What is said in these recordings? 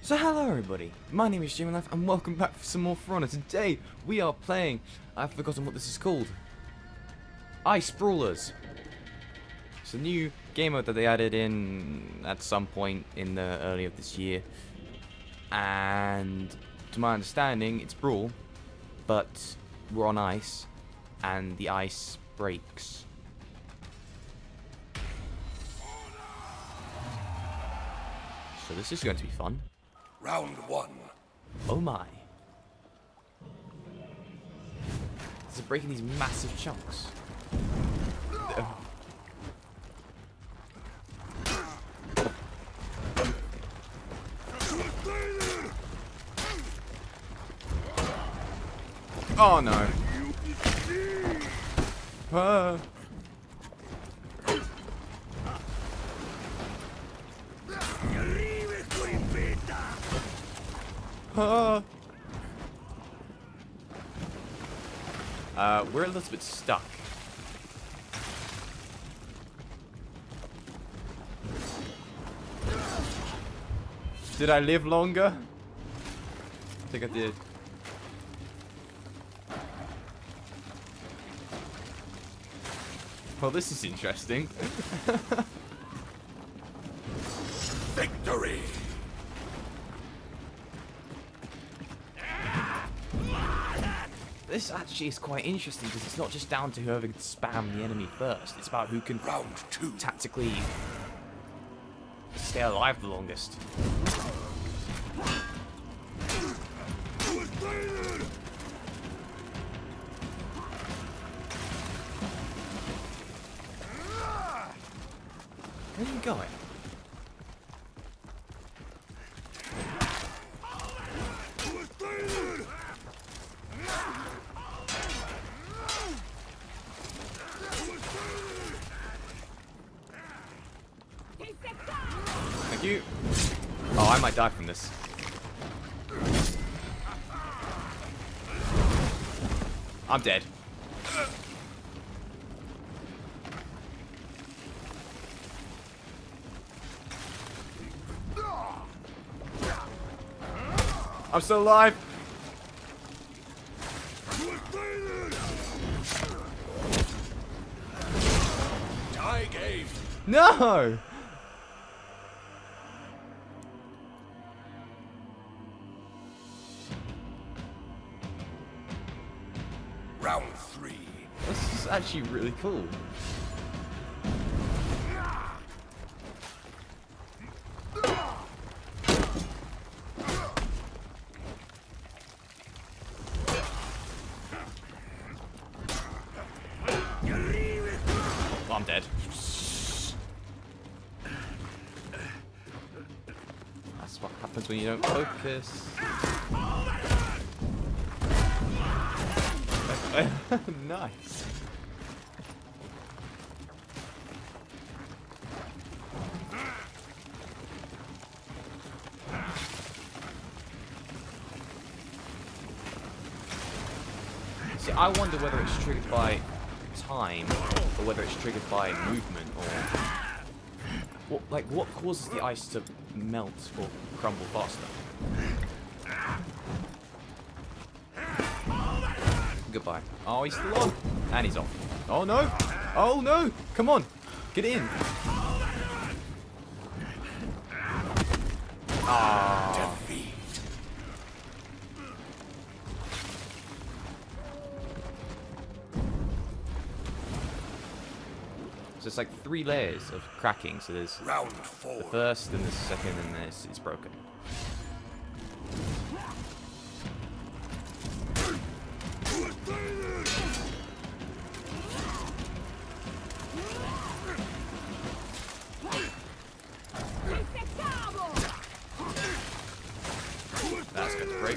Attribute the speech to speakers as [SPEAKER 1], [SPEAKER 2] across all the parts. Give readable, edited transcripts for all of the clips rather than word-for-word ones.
[SPEAKER 1] So hello everybody, my name is Jimmy Life and welcome back for some more For Honor. Today we are playing, I've forgotten what this is called, Ice Brawlers. It's a new game mode that they added in at some point in the early of this year, and to my understanding it's Brawl, but we're on ice and the ice breaks. So this is going to be fun.
[SPEAKER 2] Round one.
[SPEAKER 1] Oh my. This is breaking these massive chunks. Oh no. We're a little bit stuck. Did I live longer? I think I did. Well, this is interesting.
[SPEAKER 2] Victory!
[SPEAKER 1] This actually is quite interesting because it's not just down to whoever can spam the enemy first. It's about who can
[SPEAKER 2] Round two.
[SPEAKER 1] tactically stay alive the longest. Where are you going? Thank you. Oh, I might die from this. I'm dead. I'm still alive.
[SPEAKER 2] Tie game.
[SPEAKER 1] No!
[SPEAKER 2] Round three.
[SPEAKER 1] This is actually really cool. Oh, I'm dead. That's what happens when you don't focus. Nice. See, I wonder whether it's triggered by time or whether it's triggered by movement or what causes the ice to melt or crumble faster. Goodbye. Oh, he's still on. And he's off. Oh, no. Oh, no. Come on. Get in. Ah.
[SPEAKER 2] Defeat.
[SPEAKER 1] So it's like 3 layers of cracking. So there's
[SPEAKER 2] Round four.
[SPEAKER 1] the first, then the second, and then it's broken. That's going to break.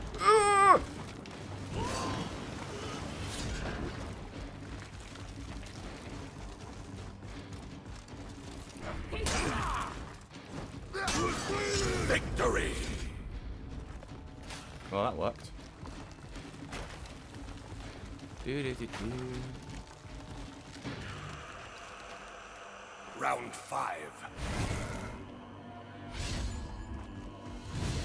[SPEAKER 2] Victory.
[SPEAKER 1] Well, that worked.
[SPEAKER 2] Round five.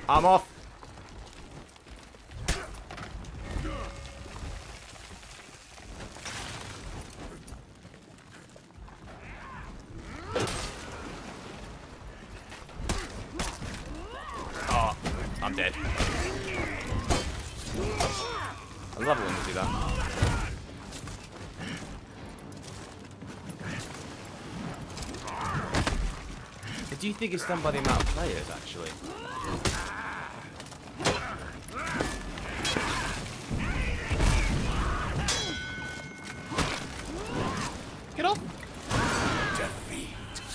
[SPEAKER 1] I'm off. Oh, I'm dead. I love it when you do that. But do you think it's done by the amount of players, actually? Get off!
[SPEAKER 2] Defeat.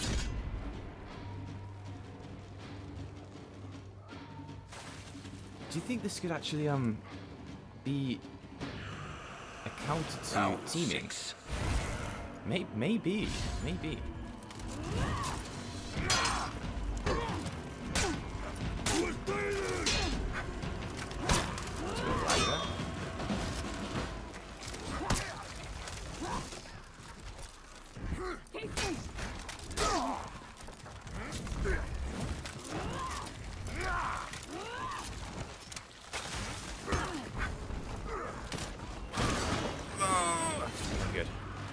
[SPEAKER 1] Do you think this could actually be accounted to
[SPEAKER 2] Round
[SPEAKER 1] teaming?
[SPEAKER 2] 6.
[SPEAKER 1] Maybe. Good.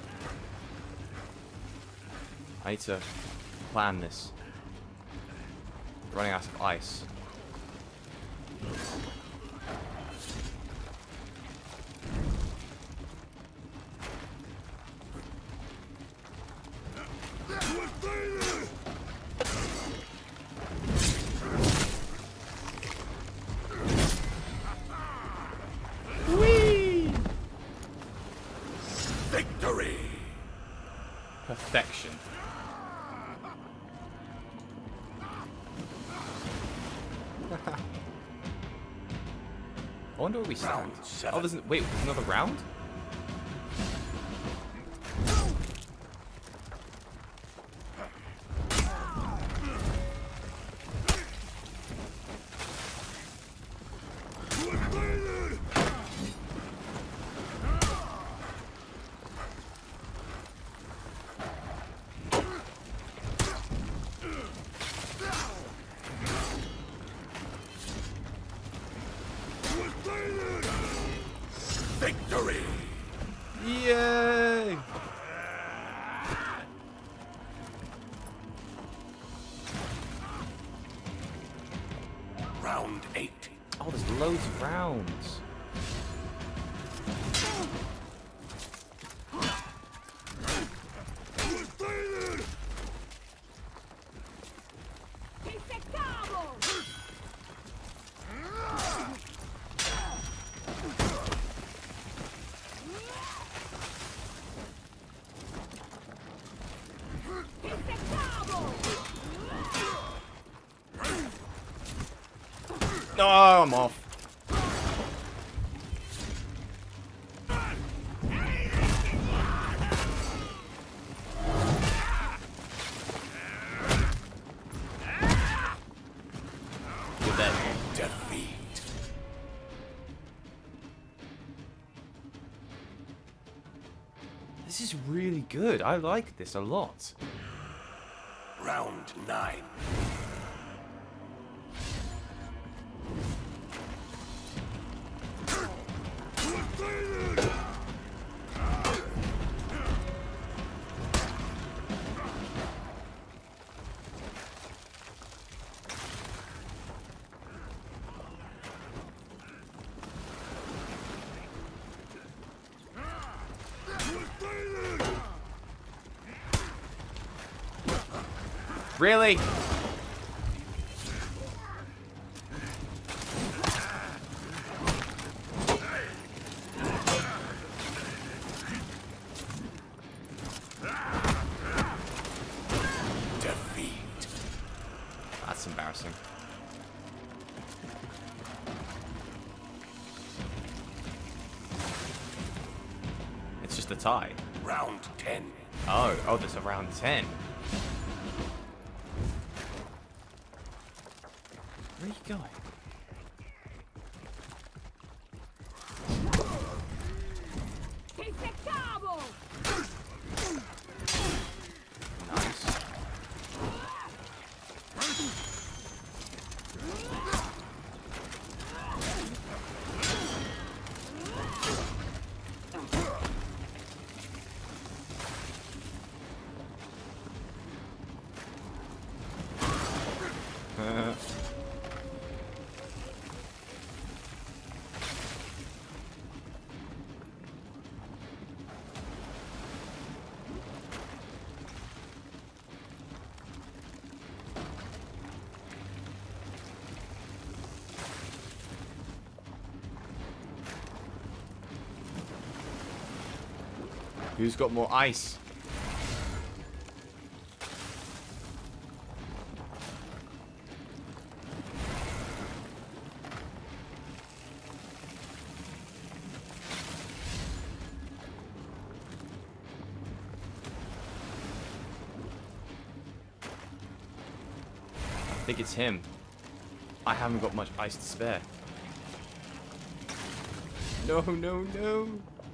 [SPEAKER 1] I need to plan this. Running out of ice. Whee!
[SPEAKER 2] Victory.
[SPEAKER 1] Perfection. I wonder where we stand.
[SPEAKER 2] Round 7.
[SPEAKER 1] Oh, wait, there's another round?
[SPEAKER 2] Victory.
[SPEAKER 1] Yay!
[SPEAKER 2] Round 8.
[SPEAKER 1] Oh, there's loads of rounds. Oh, I'm off. You're dead.
[SPEAKER 2] Defeat.
[SPEAKER 1] This is really good. I like this a lot.
[SPEAKER 2] Round 9.
[SPEAKER 1] Really?
[SPEAKER 2] Defeat.
[SPEAKER 1] That's embarrassing. It's just a tie.
[SPEAKER 2] Round 10.
[SPEAKER 1] Oh, there's a round 10. Where are you going? Nice. Who's got more ice? I think it's him. I haven't got much ice to spare. No, no, no.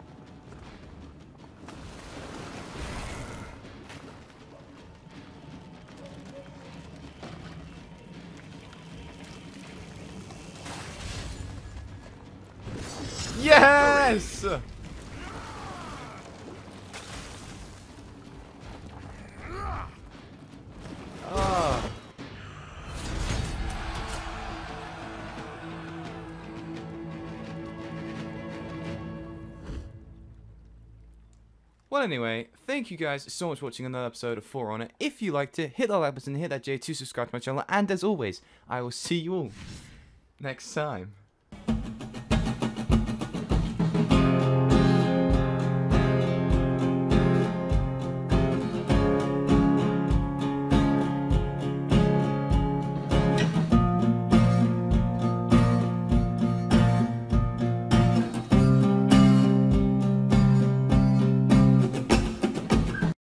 [SPEAKER 1] Yes! Ah. Well, anyway, thank you guys so much for watching another episode of For Honor. If you liked it, hit that like button, hit that J to subscribe to my channel, and as always, I will see you all next time.